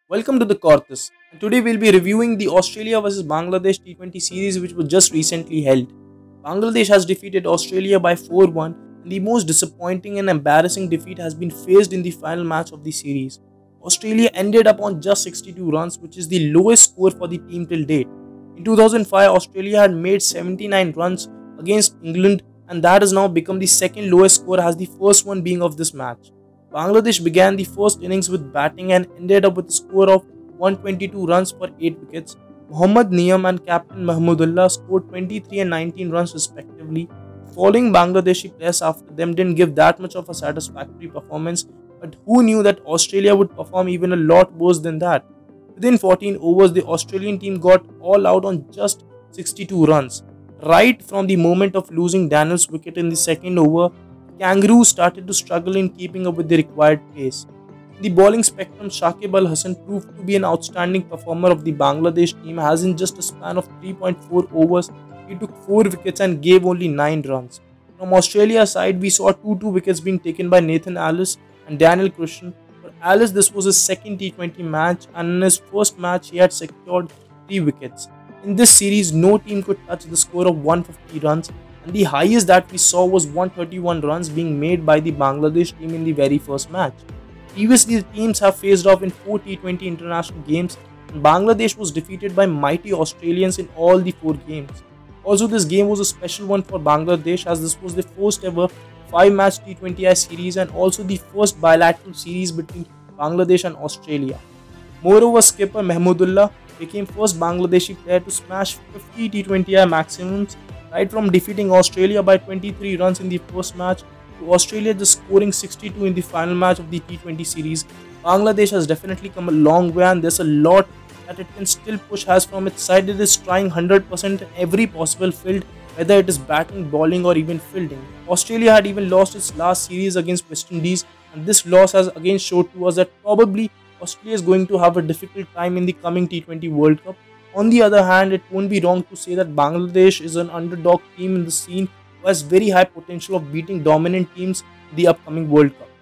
Welcome to the Cortes. And today we'll be reviewing the Australia vs Bangladesh T20 series which was just recently held. Bangladesh has defeated Australia by 4-1 and the most disappointing and embarrassing defeat has been faced in the final match of the series. Australia ended up on just 62 runs, which is the lowest score for the team till date. In 2005, Australia had made 79 runs against England, and that has now become the second lowest score, as the first one being of this match. Bangladesh began the first innings with batting and ended up with a score of 122 runs for 8 wickets. Mohammad Niyam and captain Mahmudullah scored 23 and 19 runs respectively. Following Bangladeshi press after them didn't give that much of a satisfactory performance, but who knew that Australia would perform even a lot worse than that? Within 14 overs, the Australian team got all out on just 62 runs. Right from the moment of losing Daniel's wicket in the second over, Kangaroos started to struggle in keeping up with the required pace. In the bowling spectrum, Shakib Al Hasan proved to be an outstanding performer of the Bangladesh team, as in just a span of 3.4 overs, he took 4 wickets and gave only 9 runs. From Australia's side, we saw 2 wickets being taken by Nathan Ellis and Daniel Christian. For Ellis, this was his second T20 match, and in his first match, he had secured 3 wickets. In this series, no team could touch the score of 150 runs, and the highest that we saw was 131 runs being made by the Bangladesh team in the very first match. Previously, the teams have faced off in 4 T20 international games, and Bangladesh was defeated by mighty Australians in all the 4 games. Also, this game was a special one for Bangladesh, as this was the first ever 5-match T20I series and also the first bilateral series between Bangladesh and Australia. Moreover, skipper Mahmudullah became first Bangladeshi player to smash 50 T20I maximums, right from defeating Australia by 23 runs in the first match to Australia just scoring 62 in the final match of the T20 series. Bangladesh has definitely come a long way, and there's a lot that it can still push, as from its side it is trying 100% in every possible field, whether it is batting, bowling or even fielding. Australia had even lost its last series against West Indies, and this loss has again showed to us that probably Australia is going to have a difficult time in the coming T20 World Cup. On the other hand, it won't be wrong to say that Bangladesh is an underdog team in the scene who has very high potential of beating dominant teams in the upcoming World Cup.